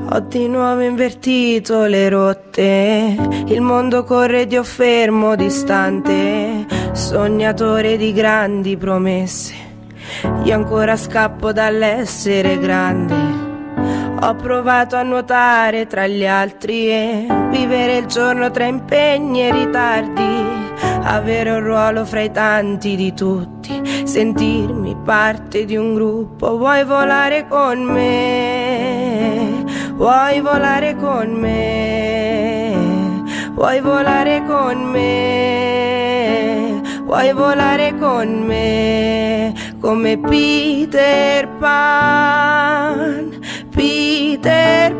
Ho di nuovo invertito le rotte, il mondo corre ed io fermo distante, sognatore di grandi promesse, io ancora scappo dall'essere grande. Ho provato a nuotare tra gli altri e vivere il giorno tra impegni e ritardi, avere un ruolo fra i tanti di tutti, sentirmi parte di un gruppo. Vuoi volare con me? Vuoi volare con me? Vuoi volare con me? Vuoi volare con me? Come Peter Pan, Peter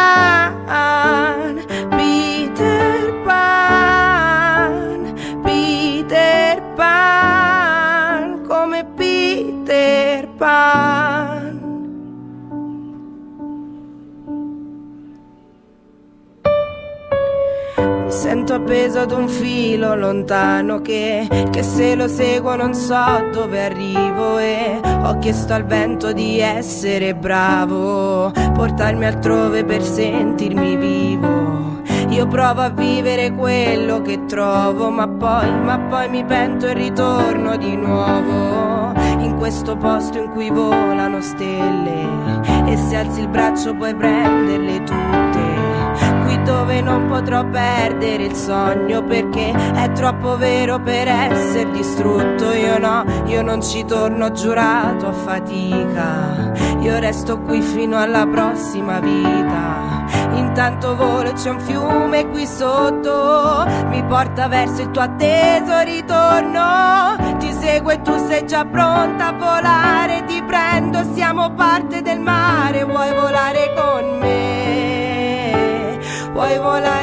Pan, Peter Pan, Peter Pan, come Peter Pan. Mi sento appeso ad un filo lontano che se lo seguo non so dove arrivo, e ho chiesto al vento di essere bravo, portarmi altrove per sentirmi vivo. Io provo a vivere quello che trovo, ma poi mi pento e ritorno di nuovo in questo posto in cui volano stelle, e se alzi il braccio puoi prenderle tutte. Qui dove non potrò perdere il sogno perché è troppo vero per essere distrutto. Io no, io non ci torno, giurato a fatica. Io resto qui fino alla prossima vita. Intanto volo e c'è un fiume qui sotto, mi porta verso il tuo atteso ritorno. Ti seguo e tu sei già pronta a volare, ti prendo, siamo parte del mare. Vuoi volare con me? Vuoi volare